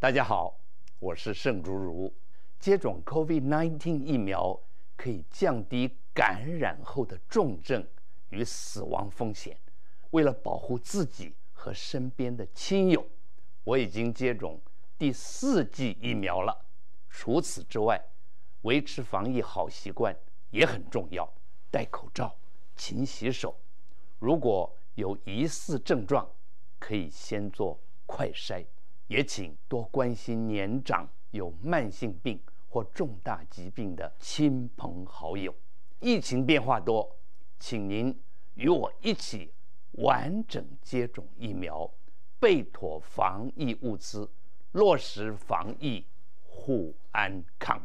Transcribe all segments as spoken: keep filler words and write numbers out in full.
大家好，我是盛竹如。接种 COVID 十九 疫苗可以降低感染后的重症与死亡风险。为了保护自己和身边的亲友，我已经接种第四剂疫苗了。除此之外，维持防疫好习惯也很重要，戴口罩，勤洗手。如果有疑似症状，可以先做快筛。也请多关心年长、有慢性病或重大疾病的亲朋好友。疫情变化多，请您与我一起完整接种疫苗，备妥防疫物资，落实防疫护安康。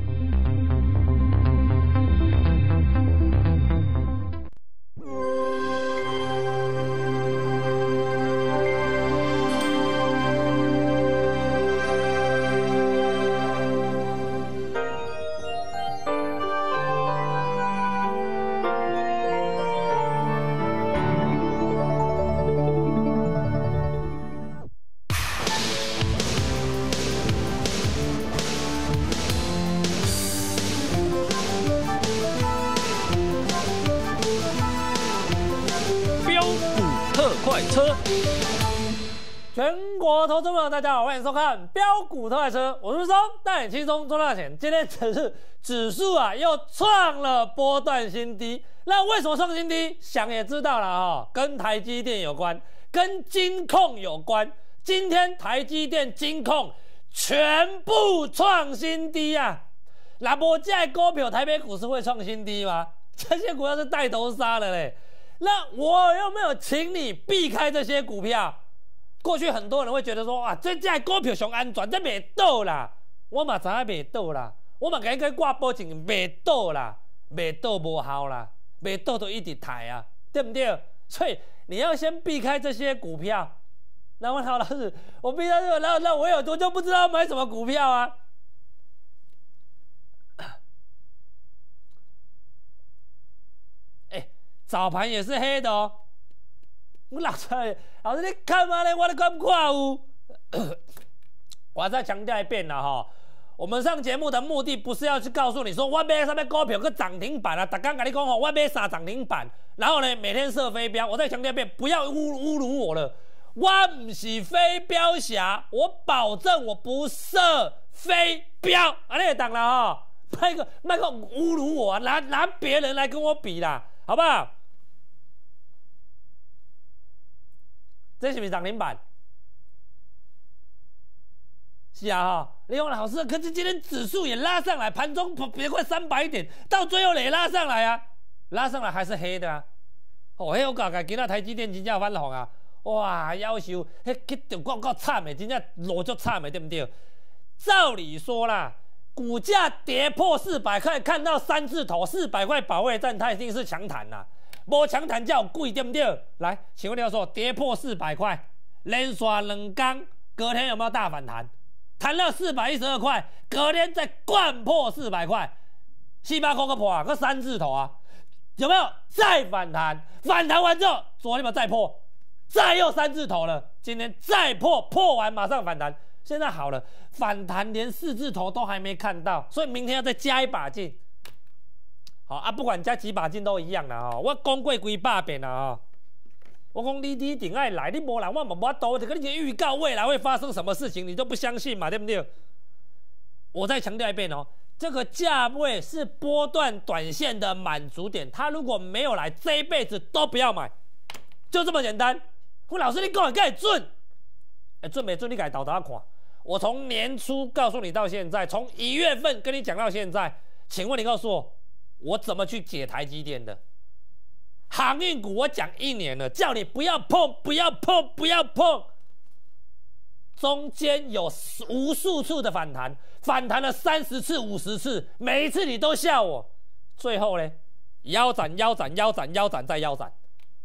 全国投资朋友，大家好，欢迎收看标股特快车，我是陆松，带你轻松赚大钱。今天只是指数啊，又创了波段新低。那为什么创新低？想也知道了哈、哦，跟台积电有关，跟金控有关。今天台积电、金控全部创新低啊！那么这些股票，台北股市会创新低吗？这些股票是带头杀的嘞。那我有没有请你避开这些股票？过去很多人会觉得说，啊，这这股票上安全，这袂倒啦。我嘛知影袂倒啦，我嘛给佮挂保证袂倒啦，袂倒无效啦，袂倒就一直抬啊，对不对？所以你要先避开这些股票。那问好老师，我避开这个，那那我有我就不知道买什么股票啊。哎，早盘也是黑的哦。我老师，老师你看嘛呢？我都看不看有？我再强调一遍了哈，我们上节目的目的不是要去告诉你说我买什么股票个涨停板啊，大刚跟你讲吼，我买啥涨停板，然后呢每天射飞镖。我再强调一遍，不要侮侮辱我了，我不是飞镖侠，我保证我不射飞镖。啊，你也懂了哈，那个那个侮辱我，拿拿别人来跟我比啦，好不好？这是不是涨停板？是啊哈、哦，李勇老师，可是今天指数也拉上来，盘中别快三百点，到最后也拉上来啊，拉上来还是黑的啊。哦，黑我搞搞，今仔台积电真正翻红啊！哇，夭寿，迄去中国够惨的，真正落足惨的，对不对？照理说啦，股价跌破四百块，看到三字头四百块保卫战，它一定是强弹啦。无强弹才有贵，对不对？来，请问教授，跌破四百块，连续两天，隔天有没有大反弹？弹到四百一十二块，隔天再灌破四百块，四百块个破啊，个三字头啊，有没有再反弹？反弹完之后，昨天嘛再破，再又三字头了，今天再破，破完马上反弹，现在好了，反弹连四字头都还没看到，所以明天要再加一把劲。好啊，不管加几把劲都一样啦吼，我讲过几百遍啦吼。我讲你你一定爱来，你无来我嘛无法度，就跟你预告未来会发生什么事情，你都不相信嘛，对不对？我再强调一遍哦，这个价位是波段短线的满足点，他如果没有来，这一辈子都不要买，就这么简单。我老师你讲的该准，哎准没准你该倒倒看。我从年初告诉你到现在，从一月份跟你讲到现在，请问你告诉我。我怎么去解台积电的航运股？我讲一年了，叫你不要碰，不要碰，不要碰。中间有无数次的反弹，反弹了三十次、五十次，每一次你都笑我。最后呢，腰斩、腰斩、腰斩、腰斩再腰斩，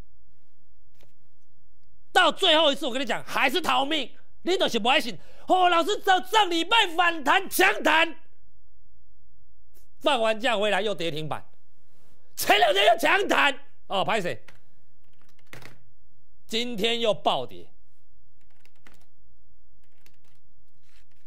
到最后一次，我跟你讲，还是逃命。你就是不爱信。哦，老师，上上礼拜反弹强弹。放完假回来又跌停板，前两天又强弹哦，拍谁？今天又暴跌，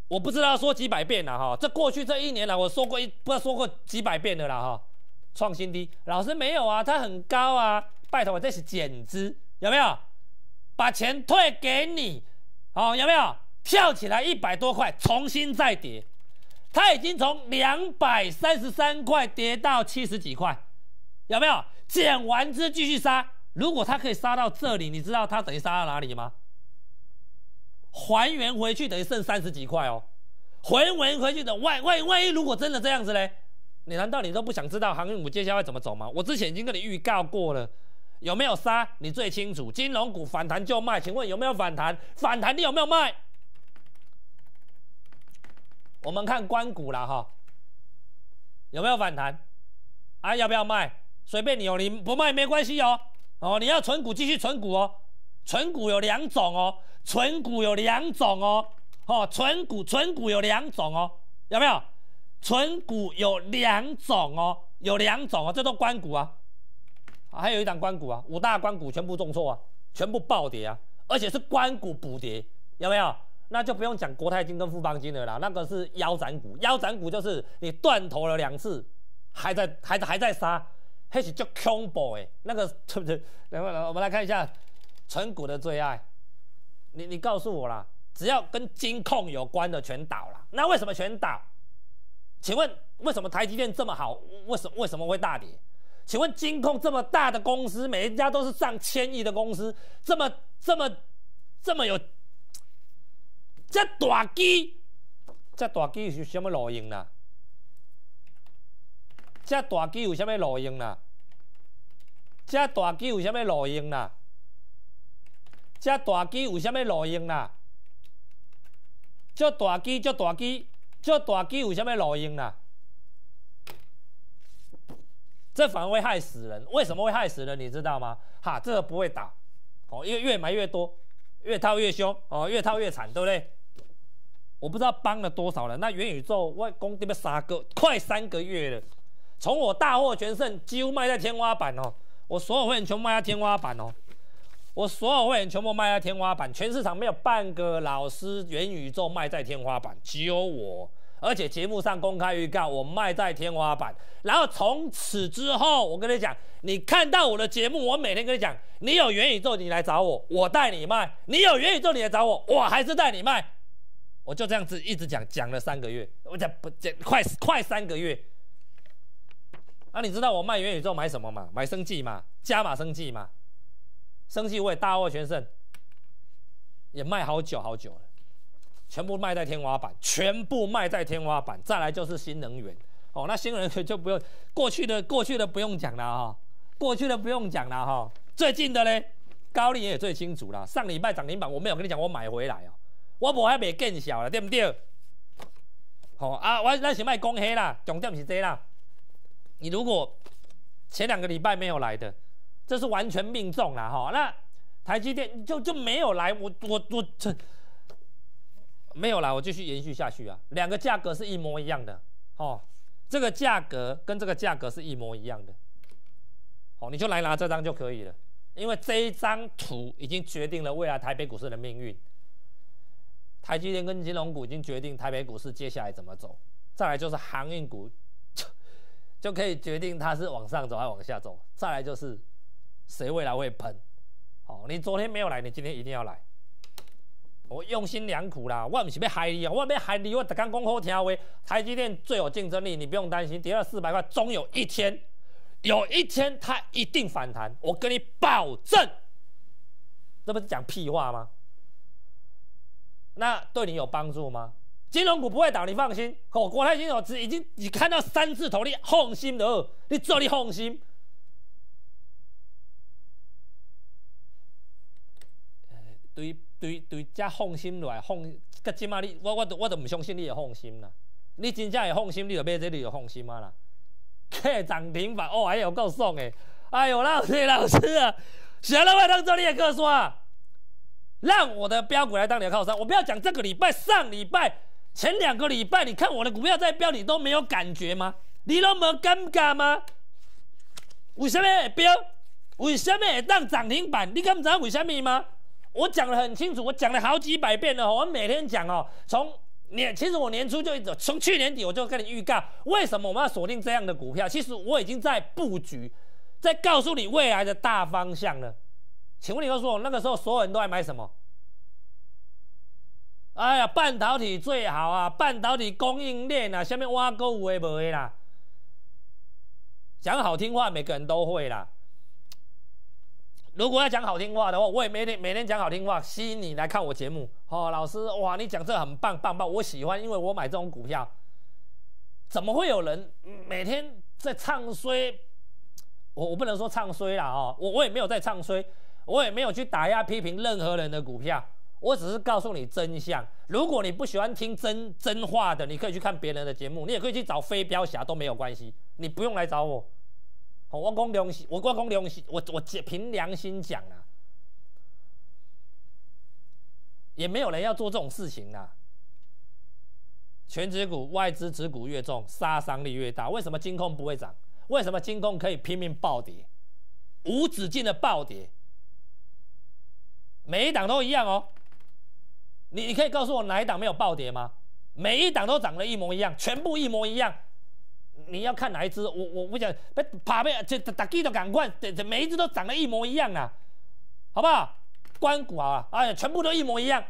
我不知道说几百遍了哈，这过去这一年来我说过一不知道说过几百遍了啦哈，创新低，老师没有啊，它很高啊，拜托，这是减资，有没有？把钱退给你，哦，有没有？跳起来一百多块，重新再跌，它已经从两百三十三块跌到七十几块，有没有？减完资继续杀，如果它可以杀到这里，你知道它等于杀到哪里吗？还原回去等于剩三十几块哦，还原回去的万万万一如果真的这样子嘞，你难道你都不想知道航运股接下来怎么走吗？我之前已经跟你预告过了，有没有杀你最清楚。金融股反弹就卖，请问有没有反弹？反弹你有没有卖？我们看官股啦哈，有没有反弹？啊，要不要卖？随便你哦，你不卖没关系哦。哦，你要存股继续存股哦，存股有两种哦。存股有两种哦，哦，存股存股有两种哦，有没有？存股有两种哦，有两种哦，这都官股啊，啊还有一档官股啊，五大官股全部重挫啊，全部暴跌啊，而且是官股补跌，有没有？那就不用讲国泰金跟富邦金了啦，那个是腰斩股，腰斩股就是你断头了两次，还在还还在杀，那是叫恐怖哎，那个对不对？来来，我们来看一下存股的最爱。你你告诉我啦，只要跟金控有关的全倒了，那为什么全倒？请问为什么台积电这么好，为什么为什么会大跌？请问金控这么大的公司，每一家都是上千亿的公司，这么这么这么有，这大机，这大机有什么路用啦？这大机有什么路用啦？这大机有什么路用啦？这大机有啥物路用啦？这大机，这大机，这大机有啥物路用啦？这反而会害死人。为什么会害死人？你知道吗？哈，这个不会倒，哦，因为越买越多，越套越凶，哦，越套越惨，对不对？我不知道帮了多少人。那元宇宙，我讲这边三个，快三个月了，从我大获全胜，几乎卖在天花板哦，我所有会员全部卖在天花板哦。我所有会员全部卖在天花板，全市场没有半个老师元宇宙卖在天花板，只有我。而且节目上公开预告，我卖在天花板。然后从此之后，我跟你讲，你看到我的节目，我每天跟你讲，你有元宇宙你来找我，我带你卖；你有元宇宙你来找我，我还是带你卖。我就这样子一直讲，讲了三个月，我讲不讲快快三个月。啊，你知道我卖元宇宙买什么吗？买生技嘛，加码生技嘛。生技我也大获全胜，也卖好久好久了，全部卖在天花板，全部卖在天花板。再来就是新能源哦，那新能源就不用过去的过去的不用讲了哈、哦，过去的不用讲了哈、哦。最近的呢，高丽也最清楚啦。上礼拜涨停板我没有跟你讲，我买回来哦，我无还没见效了，对不对？好、哦、啊，我咱是卖讲黑啦，重点是这啦。你如果前两个礼拜没有来的。这是完全命中啦哈，那台积电就就没有来，我我我这没有来，我继续延续下去啊。两个价格是一模一样的哦，这个价格跟这个价格是一模一样的，哦，你就来拿这张就可以了，因为这一张图已经决定了未来台北股市的命运。台积电跟金融股已经决定台北股市接下来怎么走，再来就是航运股就就可以决定它是往上走还是往下走，再来就是。谁未来会喷？哦，你昨天没有来，你今天一定要来。我用心良苦啦，我不是要害你啊，我要害你，我刚刚讲好听话。台积电最有竞争力，你不用担心，跌到四百块，终有一天，有一天它一定反弹，我跟你保证。这不是讲屁话吗？那对你有帮助吗？金融股不会倒，你放心。哦，国泰金融已经你看到三字头，你放心的，你做你放心。对对对，这放心落来，放，到即马你，我我我都唔相信你会放心啦。你真正会放心，你就买这你就放心啊啦。客涨停板，哦，还有够爽诶！哎呦，老师老师啊，想让我当做你的靠山，让我的标股来当你的靠山。我不要讲这个礼拜、上礼拜、前两个礼拜，你看我的股票在飙，你都没有感觉吗？你都没有尴尬吗？为什么会飙？为什么会当涨停板？你敢知道为什么吗？我讲得很清楚，我讲了好几百遍了，我每天讲哦，从年其实我年初就一直从去年底我就跟你预告，为什么我们要锁定这样的股票？其实我已经在布局，在告诉你未来的大方向了。请问你告诉我，那个时候所有人都在买什么？哎呀，半导体最好啊，半导体供应链啊，下面挖沟有的没的啦。讲好听话，每个人都会啦。如果要讲好听话的话，我也每天每天讲好听话，吸引你来看我节目。哦，老师，哇，你讲这很棒棒棒，我喜欢，因为我买这种股票。怎么会有人每天在唱衰？我我不能说唱衰啦，哦，我我也没有在唱衰，我也没有去打压批评任何人的股票，我只是告诉你真相。如果你不喜欢听真真话的，你可以去看别人的节目，你也可以去找飞镖侠都没有关系，你不用来找我。我讲良心，我讲良心，我我凭良心讲啊，也没有人要做这种事情啦。全指股外资持股越重，杀伤力越大。为什么金控不会涨？为什么金控可以拼命暴跌，无止境的暴跌？每一档都一样哦。你你可以告诉我哪一档没有暴跌吗？每一档都涨得一模一样，全部一模一样。你要看哪一只？我我不讲，爬背这大家都赶快，这每一只都长得一模一样啊，好不好？关股啊，哎呀，全部都一模一样。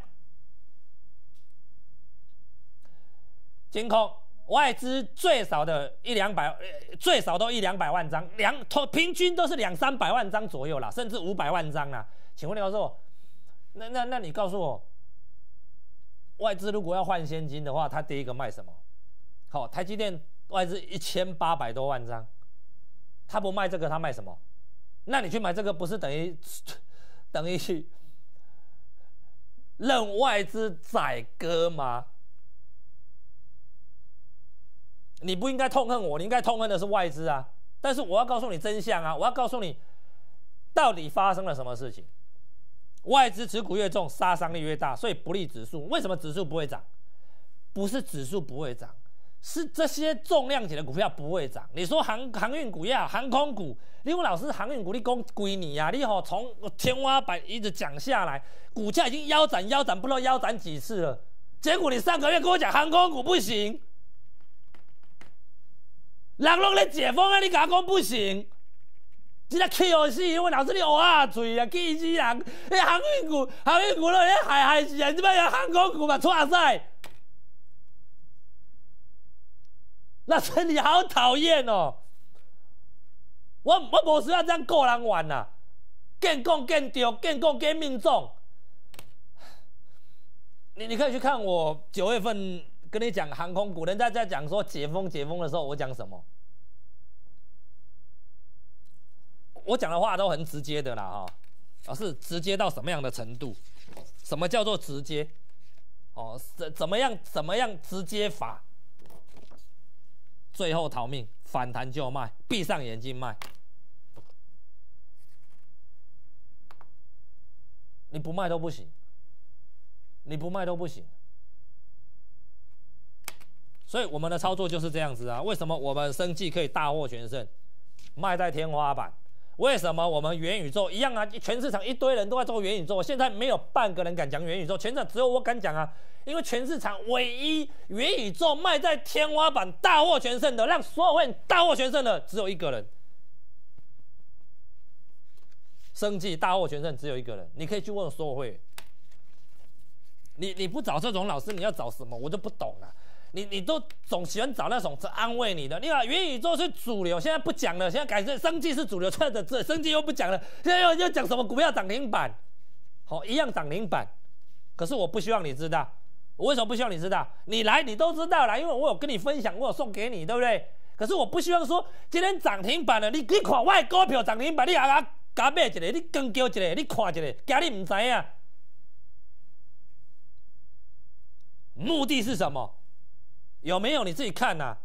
金控外资最少的一两百，最少都一两百万张，两平均都是两三百万张左右啦，甚至五百万张啦。请问你告诉我，那那那你告诉我，外资如果要换现金的话，他第一个卖什么？好，台积电。外资一千八百多万张，他不卖这个，他卖什么？那你去买这个，不是等于等于去任外资宰割吗？你不应该痛恨我，你应该痛恨的是外资啊！但是我要告诉你真相啊！我要告诉你，到底发生了什么事情？外资持股越重，杀伤力越大，所以不利指数。为什么指数不会涨？不是指数不会涨。是这些重量级的股票不会涨。你说航航运股也好，航空股，你问老师航运股你讲几年啊？你吼从天花板一直讲下来，股价已经腰斩腰斩，不知道腰斩几次了。结果你上个月跟我讲航空股不行，人拢咧解封啊，你甲我讲不行，真个气我死！我老师你乌啊嘴啊，气死人！迄航运股航运股咧害害死人，即摆有航空股嘛错赛。那真你好讨厌哦！我我无需要这样个人玩呐、啊，见讲见对，见讲见命中。你你可以去看我九月份跟你讲航空股，人家在讲说解封解封的时候，我讲什么？我讲的话都很直接的啦哈，而是直接到什么样的程度？什么叫做直接？哦，怎怎么样怎么样直接法？最后逃命，反弹就卖，闭上眼睛卖。你不卖都不行，你不卖都不行。所以我们的操作就是这样子啊。为什么我们生技可以大获全胜，卖在天花板？为什么我们元宇宙一样啊？全市场一堆人都在做元宇宙，现在没有半个人敢讲元宇宙，全场只有我敢讲啊。因为全市场唯一元宇宙卖在天花板大获全胜的，让所有会员大获全胜的只有一个人。生技大获全胜只有一个人，你可以去问所有会员。你你不找这种老师，你要找什么？我就不懂了。你你都总喜欢找那种安慰你的。你看元宇宙是主流，现在不讲了，现在改成生技是主流，这这生技又不讲了，现在又又讲什么股票涨停板，好、哦、一样涨停板。可是我不希望你知道。我为什么不希望你知道？你来你都知道啦，因为我有跟你分享，我有送给你，对不对？可是我不希望说今天涨停板了，你你看我的股票涨停板，你也甲甲买一个，你跟叫一个，你看一个，惊你唔知影。目的是什么？有没有你自己看呐、啊？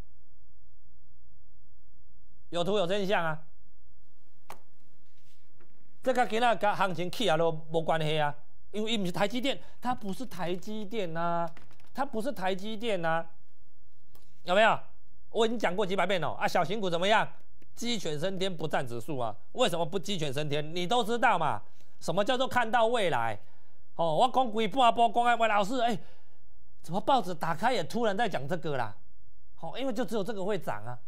有图有真相啊！这个今仔跟行情起啊都无关系啊。因为不是台积电，它不是台积电呐、啊，它不是台积电呐、啊，有没有？我已经讲过几百遍了啊！小型股怎么样？鸡犬升天不占指数啊？为什么不鸡犬升天？你都知道嘛？什么叫做看到未来？哦，我讲几半波讲哎，喂老师，哎、欸， 怎么报纸打开也突然在讲这个啦？好、哦，因为就只有这个会涨啊。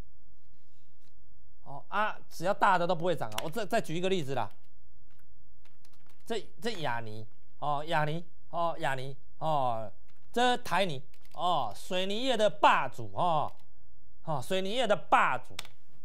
哦啊，只要大的都不会涨啊。我再再举一个例子啦。这这亚泥哦，亚泥哦，亚泥哦，这台泥哦，水泥业的霸主哦，哦，水泥业的霸主。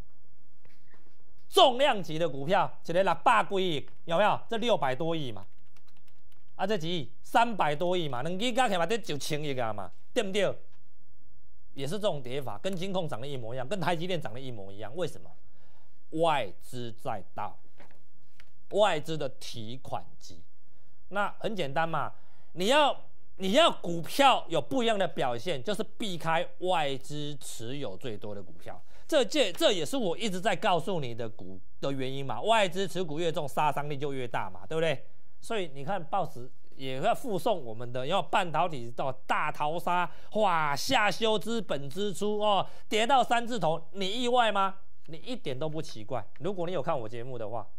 重量级的股票，一个六百几亿，有没有？这六百多亿嘛，啊，这几亿三百多亿嘛，两支加起来得九千亿啊嘛，对不对？也是这种跌法，跟金控涨得一模一样，跟台积电涨得一模一样。为什么？外资在倒，外资的提款机。那很简单嘛，你要你要股票有不一样的表现，就是避开外资持有最多的股票。这这这也是我一直在告诉你的股的原因嘛，外资持股越重，杀伤力就越大嘛，对不对？所以你看报纸也要附送我们的，要半导体到大逃杀，哇，下修资本支出哦，跌到三字头，你意外吗？你一点都不奇怪。如果你有看我节目的话，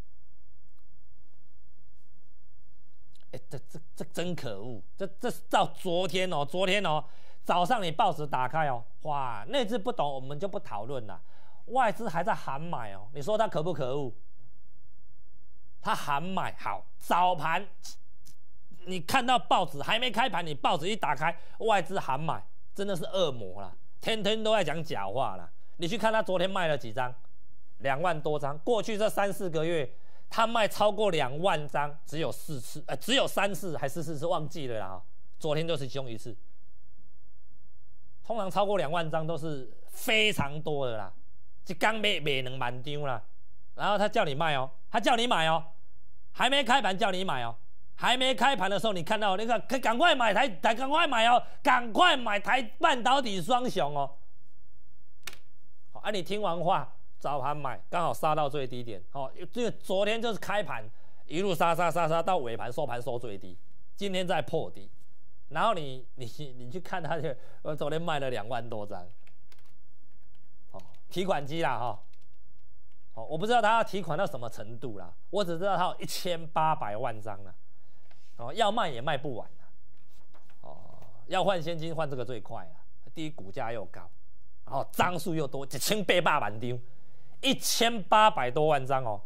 哎，这这这真可恶，这这是到昨天哦，昨天哦。早上你报纸打开哦，哇，内资不懂我们就不讨论了，外资还在喊买哦，你说他可不可恶？他喊买好，早盘你看到报纸还没开盘，你报纸一打开，外资喊买，真的是恶魔啦，天天都在讲假话啦。你去看他昨天卖了几张，两万多张，过去这三四个月他卖超过两万张，只有四次，呃，只有三次还是四次忘记了啦，昨天就是其中一次。通常超过两万张都是非常多的啦，一天卖卖两万张啦，然后他叫你卖哦，他叫你买哦，还没开盘叫你买哦，还没开盘的时候你看到那个，赶快买台台，赶快买哦，赶快买台半导体双雄哦。好，啊，你听完话，早盘买，刚好杀到最低点哦，这个昨天就是开盘一路杀杀杀杀到尾盘收盘收最低，今天再破底。然后你你你去看他的，我昨天卖了两万多张，哦，提款机啦哈，哦，我不知道他要提款到什么程度啦，我只知道他有一千八百万张啦，哦，要卖也卖不完啦，哦，要换现金换这个最快啦，第一股价又高，然后张数又多，一千八百万张，一千八百多万张哦。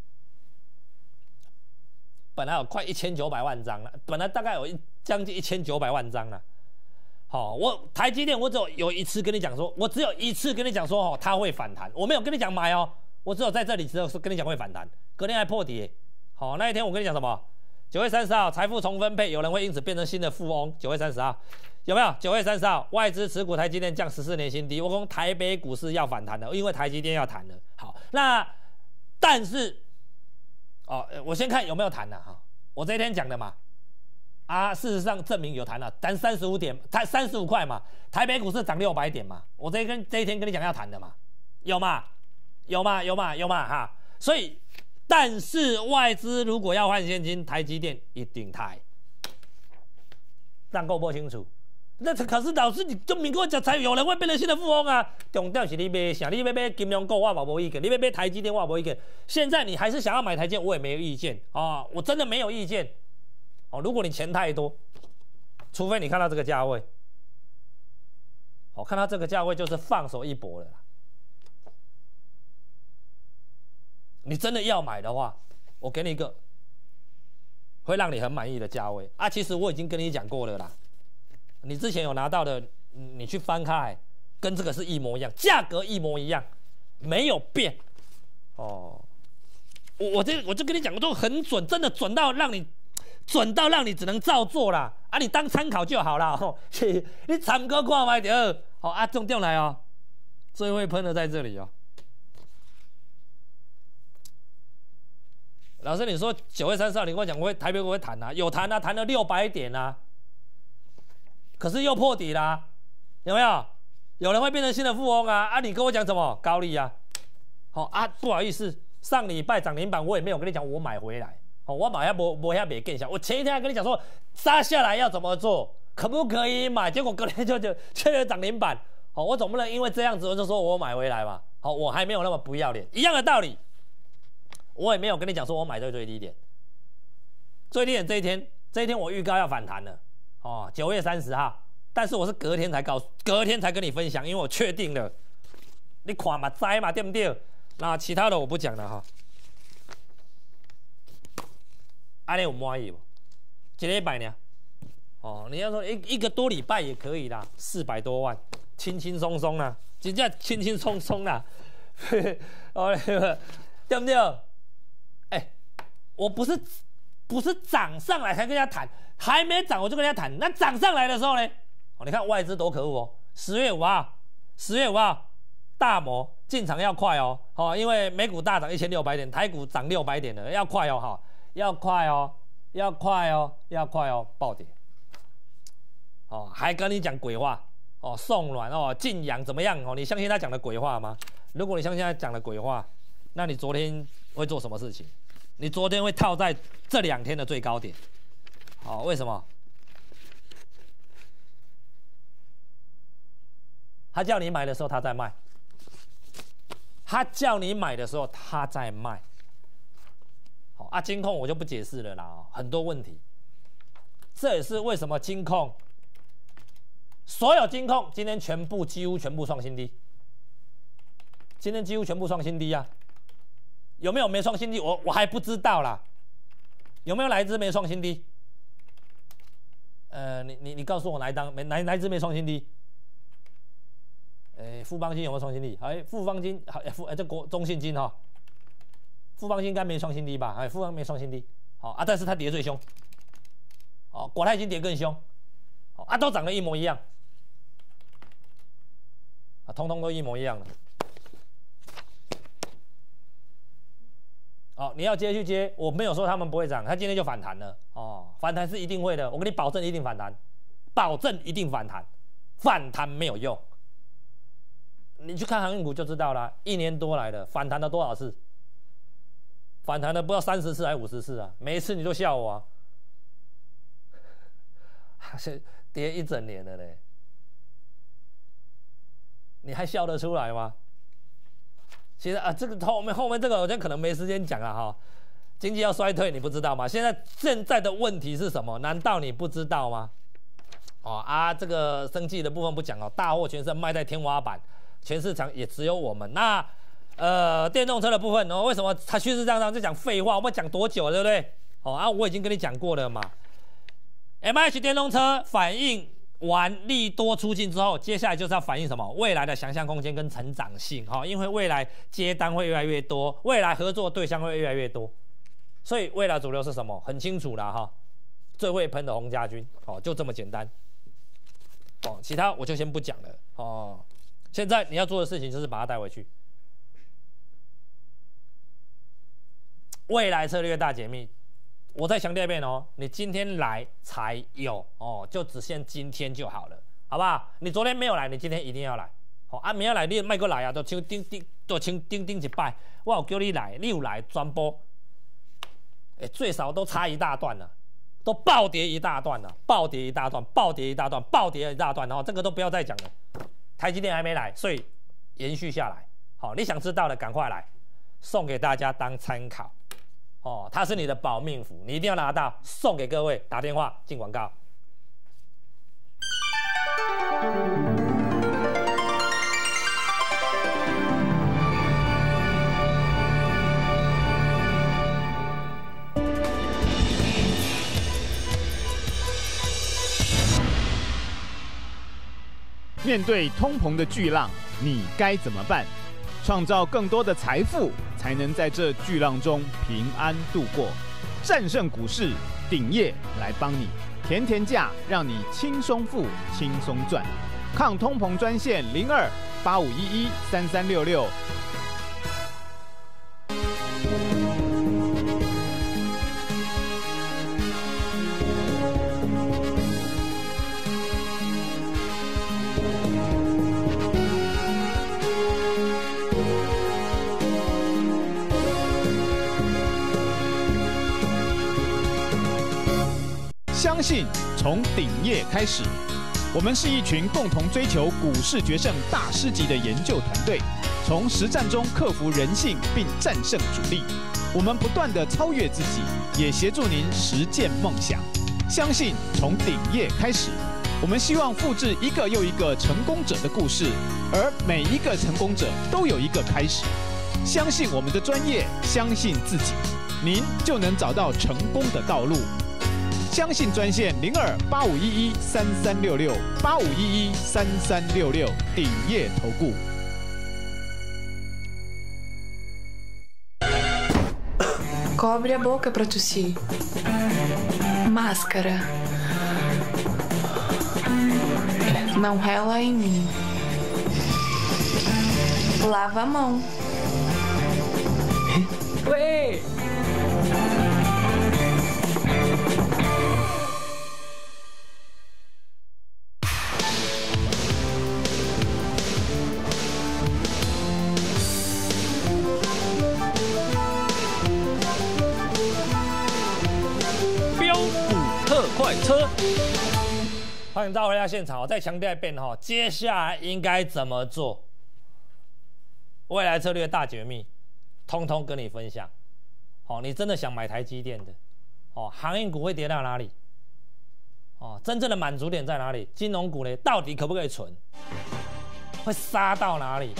本来有快一千九百万张了，本来大概有一将近一千九百万张了。好、哦，我台积电我只有有一次跟你讲说，我只有一次跟你讲说哦，它会反弹，我没有跟你讲买哦，我只有在这里只有跟你讲会反弹，隔天还破底。好、哦，那一天我跟你讲什么？九月三十号财富重分配，有人会因此变成新的富翁。九月三十号有没有？九月三十号外资持股台积电降十四年新低，我说台北股市要反弹了，因为台积电要弹了。好，那但是。哦，我先看有没有弹了、啊、哈。我这一天讲的嘛，啊，事实上证明有弹了、啊，弹三十五点，弹三十五块嘛。台北股市涨六百点嘛，我这一跟这一天跟你讲要弹的嘛，有嘛？有嘛？有嘛？有嘛？哈。所以，但是外资如果要换现金，台积电一定抬，这样够不清楚？那可是老师，你就明跟我讲，才有人会变成新的富翁啊！重点是你买啥？你要买金融股，我嘛无意见；你要买台积电，我无意见。现在你还是想要买台积电，我也没有意见啊、哦！我真的没有意见。哦，如果你钱太多，除非你看到这个价位，哦，看到这个价位就是放手一搏了啦。你真的要买的话，我给你一个会让你很满意的价位啊！其实我已经跟你讲过了啦。你之前有拿到的，你去翻开，跟这个是一模一样，价格一模一样，没有变。哦，我我这我就跟你讲，我都很准，真的准到让你准到让你只能照做啦。啊，你当参考就好啦。哦，你参考看卖掉。好、哦、啊，重点来哦，最会喷的在这里哦。老师，你说九月三十号你跟我讲会台北股会弹啊，有弹啊，弹了六百点啊。可是又破底啦，有没有？有人会变成新的富翁啊！啊，你跟我讲什么高利啊？好、哦、啊，不好意思，上礼拜涨停板我也没有跟你讲我买回来，哦，我买下没没下没更小。我前一天还跟你讲说杀下来要怎么做，可不可以买？结果隔天就就确认涨停板，好、哦，我总不能因为这样子我就说我买回来嘛？好、哦，我还没有那么不要脸，一样的道理，我也没有跟你讲说我买在最低点，最低点这一天，这一天我预告要反弹了。 哦，九月三十号，但是我是隔天才告诉，隔天才跟你分享，因为我确定了，你看嘛，知嘛，对不对？那其他的我不讲了哈。安尼有满意不？一礼拜呢？哦，你要说一一个多礼拜也可以啦，四百多万，轻轻松松啦，真正轻轻松松啦，哦，对不对？哎、欸，我不是不是涨上来才跟人家谈，还没涨我就跟人家谈，那涨上来的时候呢？哦，你看外资多可恶哦！十月五号，十月五号，大摩进场要快哦，哦，因为美股大涨一千六百点，台股涨六百点了，要快哦，哈，要快哦，要快哦，要快哦，暴跌。哦，还跟你讲鬼话哦，送卵哦，晋阳怎么样哦？你相信他讲的鬼话吗？如果你相信他讲的鬼话，那你昨天会做什么事情？你昨天会套在这两天的最高点。好、哦，为什么？他叫你买的时候他在卖，他叫你买的时候他在卖。好、哦、啊，金控我就不解释了啦、哦，很多问题。这也是为什么金控。所有金控今天全部几乎全部创新低，今天几乎全部创新低啊！有没有没创新低？我我还不知道啦。有没有哪一支没创新低？呃，你你你告诉我哪一档没哪哪一支没创新低？哎，富邦金有没有创新低？哎，富邦金好，富哎这国中信金哈、哦，富邦金应该没创新低吧？哎，富邦没创新低，好、哦、啊，但是它跌最凶，哦，国泰金跌更凶，哦啊，都长得一模一样。啊，通通都一模一样的。哦，你要接去接，我没有说他们不会涨，它今天就反弹了。哦，反弹是一定会的，我跟你保证一定反弹，保证一定反弹，反弹没有用。你去看航运股就知道了，一年多来的反弹了多少次？反弹了不知道三十次还是五十次啊！每一次你都笑我啊，是跌一整年了嘞。你还笑得出来吗？其实啊，这个后面后面这个我现在可能没时间讲了哈。经济要衰退，你不知道吗？现在现在的问题是什么？难道你不知道吗？哦啊，这个生技的部分不讲哦，大获全胜卖在天花板，全市场也只有我们。那呃，电动车的部分哦，为什么它趋势上涨？就讲废话，我们讲多久了，对不对？哦啊，我已经跟你讲过了嘛。M H 电动车反应完利多出尽之后，接下来就是要反映什么？未来的想象空间跟成长性哈，因为未来接单会越来越多，未来合作对象会越来越多，所以未来主流是什么？很清楚啦哈，最会喷的洪家军哦，就这么简单哦，其他我就先不讲了哦。现在你要做的事情就是把它带回去。未来策略大解密。我再强调一遍哦，你今天来才有哦，就只限今天就好了，好不好？你昨天没有来，你今天一定要来。好、哦、啊，明仔来你卖过来啊，都请叮叮，都请叮叮一拜。我有叫你来，你有来转播，哎，最少都差一大段了，都暴跌一大段了，暴跌一大段，暴跌一大段，暴跌一大段，然后这个都不要再讲了。台积电还没来，所以延续下来。好、哦，你想知道的赶快来，送给大家当参考。哦，它是你的保命符，你一定要拿到，送给各位。打电话进广告。 面对通膨的巨浪，你该怎么办？创造更多的财富，才能在这巨浪中平安度过。战胜股市，鼎业来帮你，甜甜价让你轻松付、轻松赚。抗通膨专线零二八五一一三三六六。相信从鼎业开始，我们是一群共同追求股市决胜大师级的研究团队，从实战中克服人性并战胜主力。我们不断地超越自己，也协助您实践梦想。 相信从顶业开始。我们希望复制一个又一个成功者的故事，而每一个成功者都有一个开始。相信我们的专业，相信自己，您就能找到成功的道路。相信专线零二八五一一三三六六八五一一三三六六，顶业投顾。 Cobre a boca para tossir. Máscara. Não rela em mim. Lava a mão. Ué! Bill 股特快车。欢迎大家回到现场，我再强调一遍哈，接下来应该怎么做？未来策略大解密，通通跟你分享。哦，你真的想买台积电的，哦，航运股会跌到哪里？哦，真正的满足点在哪里？金融股呢，到底可不可以存？会杀到哪里？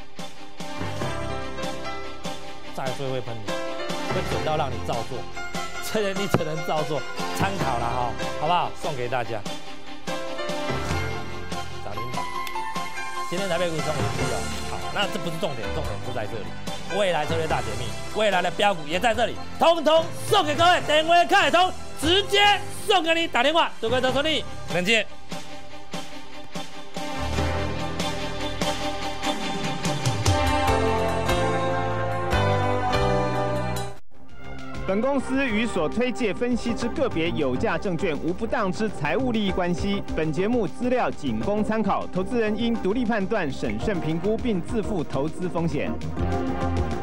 再最会喷你，会准到让你照做，这人你只能照做，参考了哈，好不好？送给大家。今天台北股中午低哦，好，那这不是重点，重点就在这里。未来策略大解密，未来的标股也在这里，通通送给各位，电话开通，直接送给你打电话，祝各位都顺利，再见。 本公司与所推介分析之个别有价证券无不当之财务利益关系。本节目资料仅供参考，投资人应独立判断、审慎评估，并自负投资风险。